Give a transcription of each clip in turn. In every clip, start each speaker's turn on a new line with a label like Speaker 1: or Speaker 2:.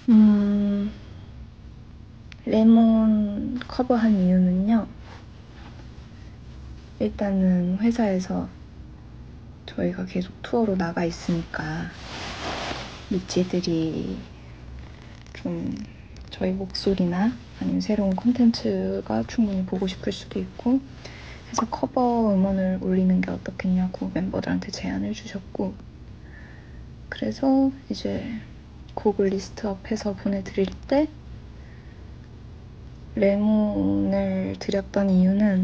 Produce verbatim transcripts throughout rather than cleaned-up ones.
Speaker 1: 음, 레몬 커버한 이유는요. 일단은 회사에서 저희가 계속 투어로 나가 있으니까 미찌들이 좀 저희 목소리나 아니면 새로운 콘텐츠가 충분히 보고 싶을 수도 있고 해서 커버 음원을 올리는 게 어떻겠냐고 멤버들한테 제안을 주셨고, 그래서 이제 곡을 리스트업해서 보내드릴 때 레몬을 드렸던 이유는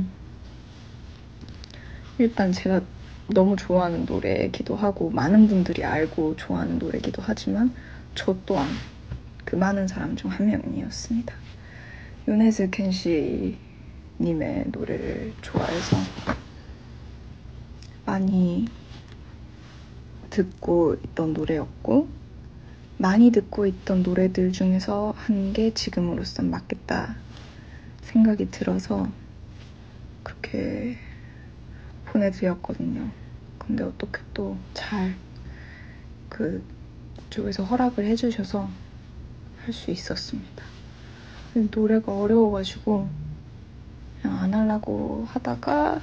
Speaker 1: 일단 제가 너무 좋아하는 노래이기도 하고 많은 분들이 알고 좋아하는 노래이기도 하지만 저 또한 그 많은 사람 중 한 명이었습니다. 요네즈 켄시 님의 노래를 좋아해서 많이 듣고 있던 노래였고, 많이 듣고 있던 노래들 중에서 한 게 지금으로선 맞겠다 생각이 들어서 그렇게 보내드렸거든요. 근데 어떻게 또 잘 그쪽에서 허락을 해주셔서 할 수 있었습니다. 근데 노래가 어려워가지고 그냥 안 하려고 하다가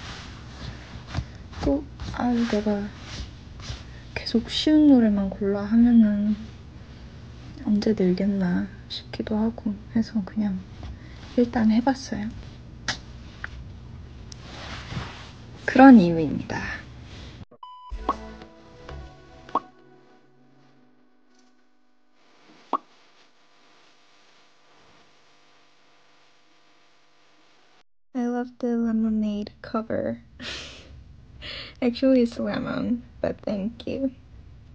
Speaker 1: 또 아, 내가 계속 쉬운 노래만 골라 하면은 언제 늘겠나 싶기도 하고 해서 그냥 일단 해봤어요. 그런 이유입니다. I love the lemonade cover. Actually, it's lemon, but thank you.